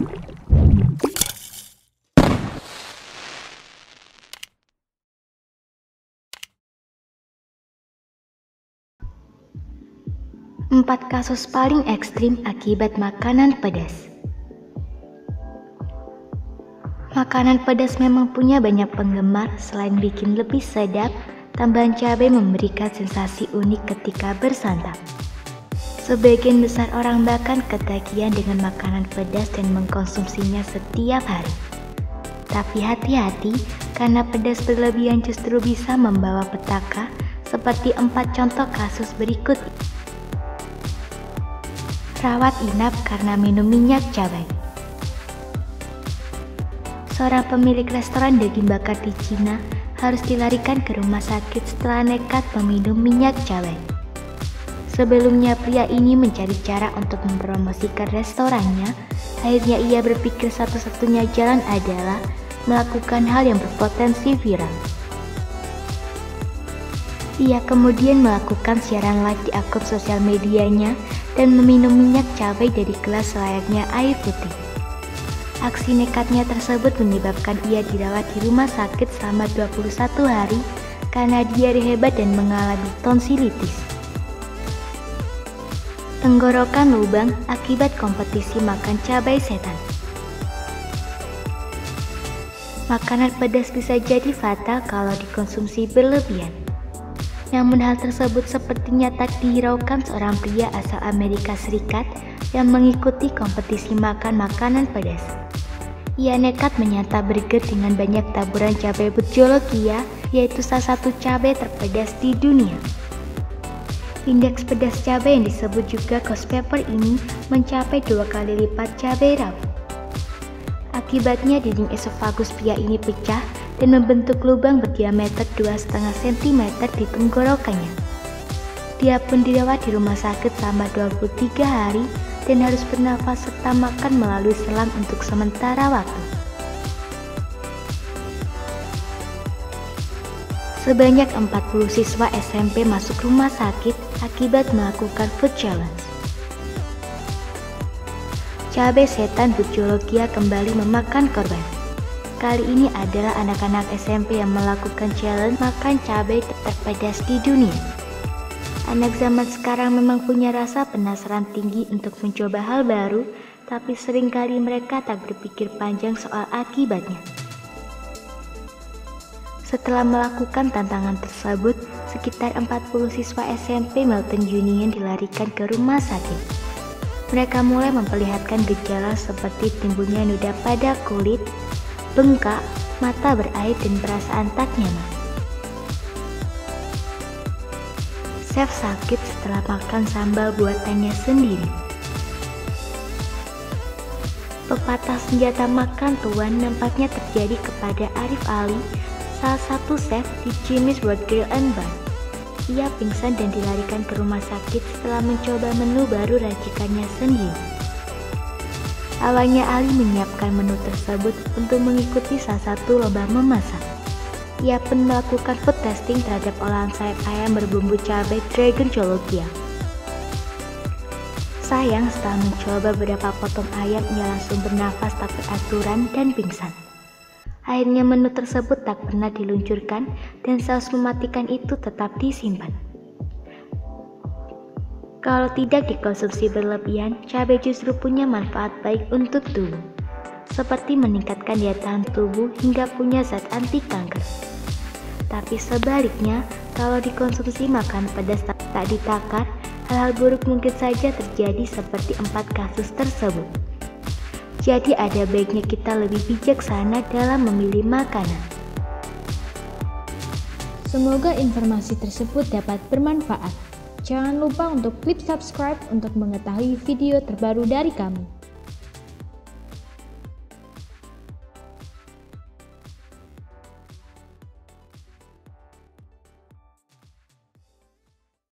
Empat kasus paling ekstrim akibat makanan pedas. Makanan pedas memang punya banyak penggemar. Selain bikin lebih sedap, tambahan cabai memberikan sensasi unik ketika bersantap. Sebagian besar orang bahkan ketagihan dengan makanan pedas dan mengkonsumsinya setiap hari. Tapi hati-hati, karena pedas berlebihan justru bisa membawa petaka, seperti 4 contoh kasus berikut. Rawat inap karena minum minyak cabai. Seorang pemilik restoran daging bakar di Cina harus dilarikan ke rumah sakit setelah nekat meminum minyak cabai. Sebelumnya pria ini mencari cara untuk mempromosikan restorannya. Akhirnya ia berpikir satu-satunya jalan adalah melakukan hal yang berpotensi viral. Ia kemudian melakukan siaran live di akun sosial medianya dan meminum minyak cabai dari gelas layaknya air putih. Aksi nekatnya tersebut menyebabkan ia dirawat di rumah sakit selama 21 hari karena diare hebat dan mengalami tonsilitis. Tenggorokan lubang akibat kompetisi makan cabai setan. Makanan pedas bisa jadi fatal kalau dikonsumsi berlebihan. Namun hal tersebut sepertinya tak dihiraukan seorang pria asal Amerika Serikat yang mengikuti kompetisi makan makanan pedas. Ia nekat menyantap burger dengan banyak taburan cabai berjolokia, yaitu salah satu cabai terpedas di dunia. Indeks pedas cabai yang disebut juga ghost pepper ini mencapai 2 kali lipat cabai rawit. Akibatnya dinding esofagus pria ini pecah dan membentuk lubang berdiameter 2,5 cm di tenggorokannya. Dia pun dirawat di rumah sakit selama 23 hari dan harus bernafas serta makan melalui selang untuk sementara waktu. Sebanyak 40 siswa SMP masuk rumah sakit akibat melakukan food challenge. Cabai setan berjolokia kembali memakan korban. Kali ini adalah anak-anak SMP yang melakukan challenge makan cabai terpedas di dunia. Anak zaman sekarang memang punya rasa penasaran tinggi untuk mencoba hal baru, tapi seringkali mereka tak berpikir panjang soal akibatnya. Setelah melakukan tantangan tersebut, sekitar 40 siswa SMP Milton Union dilarikan ke rumah sakit. Mereka mulai memperlihatkan gejala seperti timbulnya noda pada kulit, bengkak, mata berair, dan perasaan tak nyaman. Chef sakit setelah makan sambal buatannya sendiri. Pepatah senjata makan tuan nampaknya terjadi kepada Arif Ali, salah satu chef di Jimmy's World Grill and Bar. Ia pingsan dan dilarikan ke rumah sakit setelah mencoba menu baru racikannya sendiri. Awalnya Ali menyiapkan menu tersebut untuk mengikuti salah satu lomba memasak. Ia pun melakukan food testing terhadap olahan sayap ayam berbumbu cabai Dragon Jolokia. Sayang, setelah mencoba beberapa potong ayam, ia langsung bernafas tak beraturan dan pingsan. Akhirnya menu tersebut tak pernah diluncurkan dan saus mematikan itu tetap disimpan. Kalau tidak dikonsumsi berlebihan, cabai justru punya manfaat baik untuk tubuh, seperti meningkatkan daya tahan tubuh hingga punya zat anti kanker. Tapi sebaliknya, kalau dikonsumsi makan pedas tak ditakar, hal-hal buruk mungkin saja terjadi seperti 4 kasus tersebut. Jadi ada baiknya kita lebih bijaksana dalam memilih makanan. Semoga informasi tersebut dapat bermanfaat. Jangan lupa untuk klik subscribe untuk mengetahui video terbaru dari kami.